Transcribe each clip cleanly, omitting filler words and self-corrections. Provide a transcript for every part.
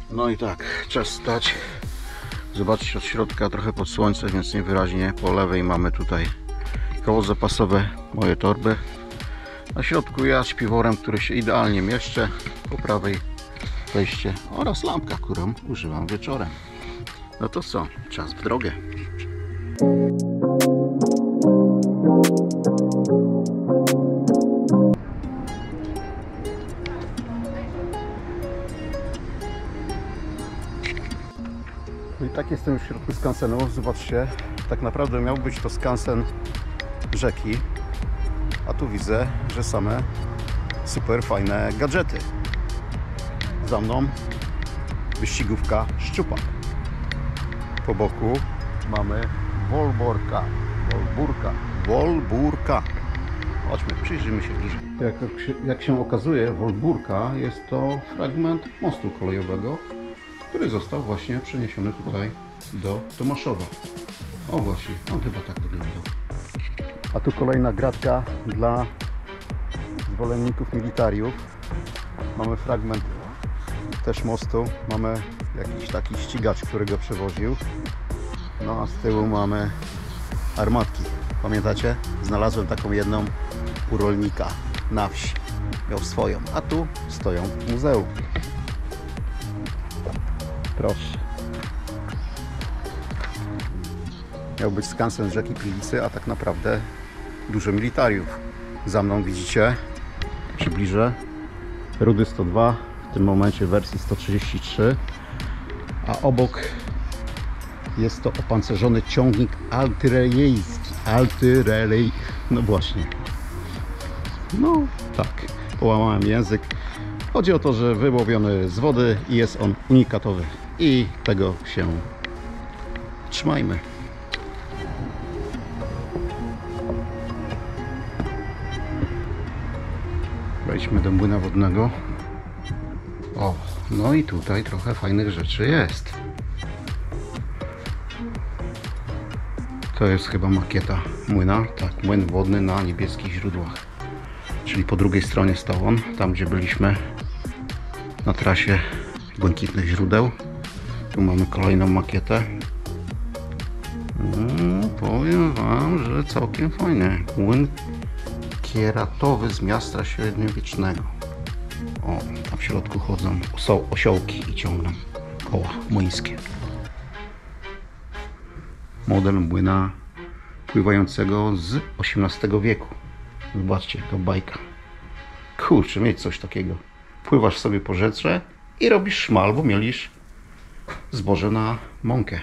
No i tak, czas stać. Zobaczcie od środka, trochę pod słońce, więc niewyraźnie. Po lewej mamy tutaj koło zapasowe, moje torby. Na środku ja z piworem, który się idealnie mieszczę. Po prawej wejście oraz lampka, którą używam wieczorem. No to co? Czas w drogę. No i tak jestem w środku skansenu. Zobaczcie, tak naprawdę miał być to skansen rzeki, a tu widzę, że same super fajne gadżety. Za mną wyścigówka szczupak. Po boku mamy Wolburka. Chodźmy, przyjrzyjmy się bliżej. Jak się okazuje, Wolburka jest to fragment mostu kolejowego, który został właśnie przeniesiony tutaj do Tomaszowa. O właśnie, on chyba tak wyglądał. A tu kolejna gratka dla zwolenników militariów. Mamy fragment też mostu. Mamy jakiś taki ścigacz, który go przewoził. No a z tyłu mamy armatki. Pamiętacie? Znalazłem taką jedną u rolnika na wsi. Miał swoją, a tu stoją w muzeum. Proszę. Miał być skansen rzeki Pilicy, a tak naprawdę dużo militariów. Za mną widzicie, przybliżę, Rudy 102, w tym momencie w wersji 133, a obok jest to opancerzony ciągnik artyleryjski. No właśnie. No tak, połamałem język. Chodzi o to, że wyłowiony z wody i jest on unikatowy. I tego się trzymajmy. Wejdźmy do młyna wodnego. O, no i tutaj trochę fajnych rzeczy jest. To jest chyba makieta młyna. Tak, młyn wodny na niebieskich źródłach. Czyli po drugiej stronie stał on, tam gdzie byliśmy na trasie błękitnych źródeł. Tu mamy kolejną makietę. No, powiem wam, że całkiem fajny. Młyn kieratowy z miasta średniowiecznego. O, tam w środku chodzą osiołki i ciągną koła młyńskie. Model młyna pływającego z XVIII wieku. Zobaczcie, to bajka. Kurczę, mieć coś takiego. Pływasz sobie po rzece i robisz szmal, bo mielisz zboże na mąkę.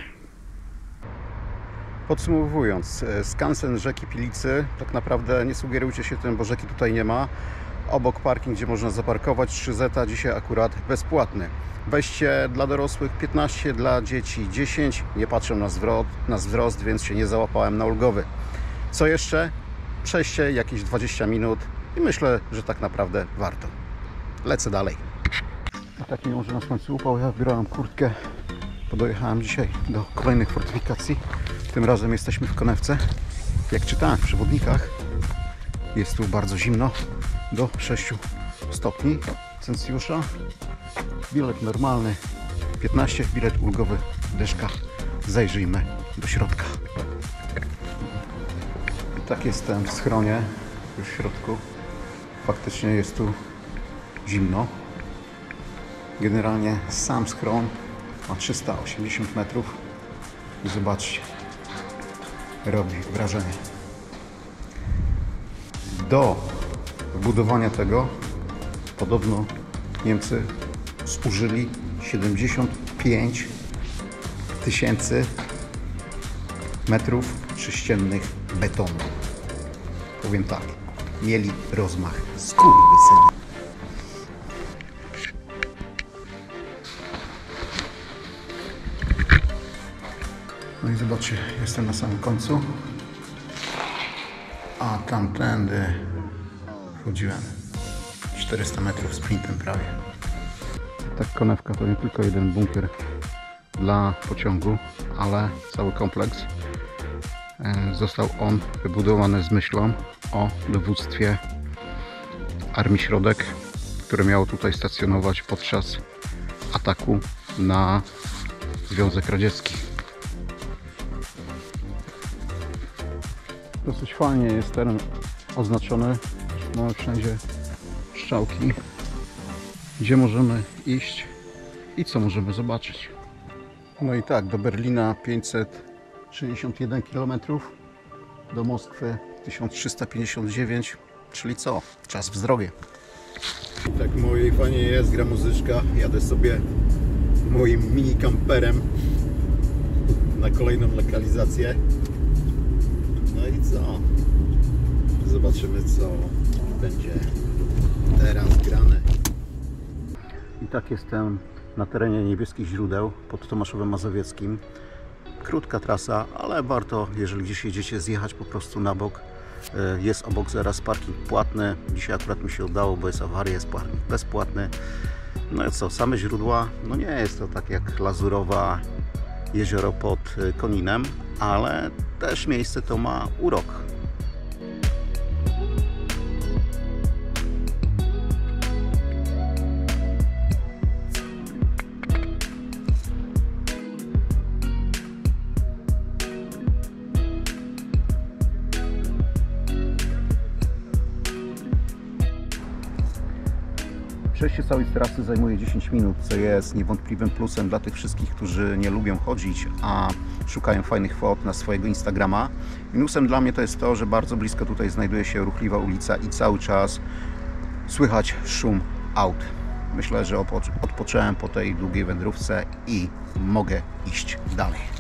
Podsumowując, skansen rzeki Pilicy, tak naprawdę nie sugerujcie się tym, bo rzeki tutaj nie ma. Obok parking, gdzie można zaparkować, 3 zeta, dzisiaj akurat bezpłatny. Wejście dla dorosłych 15, dla dzieci 10. Nie patrzę na wzrost, więc się nie załapałem na ulgowy. Co jeszcze? Przejście jakieś 20 minut i myślę, że tak naprawdę warto. Lecę dalej. A taki może na słońcu upał, ja wybierałem kurtkę, bo dojechałem dzisiaj do kolejnych fortyfikacji. Tym razem jesteśmy w Konewce. Jak czytałem w przewodnikach, jest tu bardzo zimno, do 6 stopni Celsjusza. Bilet normalny 15, bilet ulgowy dyszka. Zajrzyjmy do środka. I tak jestem w schronie, już w środku. Faktycznie jest tu zimno. Generalnie sam schron ma 380 metrów i zobaczcie, robi wrażenie. Do budowania tego podobno Niemcy zużyli 75 000 metrów sześciennych betonu. Powiem tak, mieli rozmach skurwysyny. No i zobaczcie, jestem na samym końcu, a tamtędy chodziłem 400 metrów sprintem prawie. Tak, Konewka to nie tylko jeden bunkier dla pociągu, ale cały kompleks. Został on wybudowany z myślą o dowództwie Armii Środek, które miało tutaj stacjonować podczas ataku na Związek Radziecki. Dosyć fajnie jest teren oznaczony. Mamy wszędzie strzałki, gdzie możemy iść i co możemy zobaczyć. No i tak, do Berlina 561 km, do Moskwy 1359, czyli co? Czas w zdrowie. Tak mojej fajnie jest, gra muzyczka, jadę sobie moim mini kamperem na kolejną lokalizację. No i co? Zobaczymy, co będzie teraz grane. I tak jestem na terenie Niebieskich Źródeł pod Tomaszowem Mazowieckim. Krótka trasa, ale warto, jeżeli gdzieś jedziecie, zjechać po prostu na bok. Jest obok zaraz parking płatny. Dzisiaj akurat mi się udało, bo jest awaria, jest parking bezpłatny. No i co, same źródła, no nie jest to tak jak Lazurowa, jezioro pod Koninem, ale też miejsce to ma urok. Przejście całej trasy zajmuje 10 minut, co jest niewątpliwym plusem dla tych wszystkich, którzy nie lubią chodzić, a szukają fajnych fot na swojego Instagrama. Minusem dla mnie to jest to, że bardzo blisko tutaj znajduje się ruchliwa ulica i cały czas słychać szum aut. Myślę, że odpocząłem po tej długiej wędrówce i mogę iść dalej.